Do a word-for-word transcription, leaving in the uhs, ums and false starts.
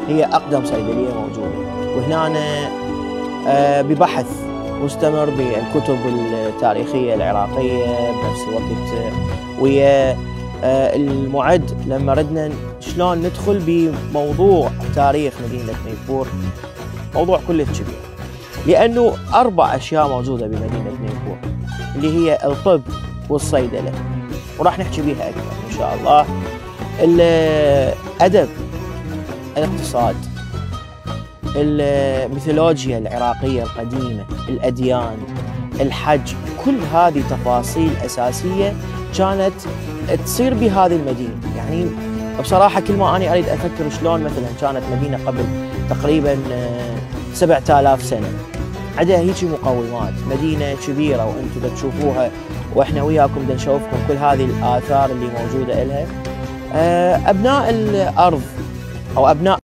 هي أقدم صيدلية موجودة. وهنا آه ببحث مستمر بالكتب التاريخية العراقية بنفس الوقت ويا آه المعد لما ردنا شلون ندخل بموضوع تاريخ مدينة نيبور، موضوع كلش كبير، لأنه أربع أشياء موجودة بمدينة نيبور اللي هي الطب والصيدلة، وراح نحكي بيها أكثر إن شاء الله. الأدب، الاقتصاد، الميثولوجيا العراقية القديمة، الأديان، الحج، كل هذه تفاصيل أساسية كانت تصير بهذه المدينة. يعني بصراحة كل ما أنا أريد أفكر شلون مثلا كانت مدينة قبل تقريبا سبعة آلاف سنة عندها هيك مقومات، مدينة كبيرة وأنتم تشوفوها وإحنا وياكم بدنا نشوفكم كل هذه الآثار اللي موجودة إلها. أبناء الأرض أو أبناء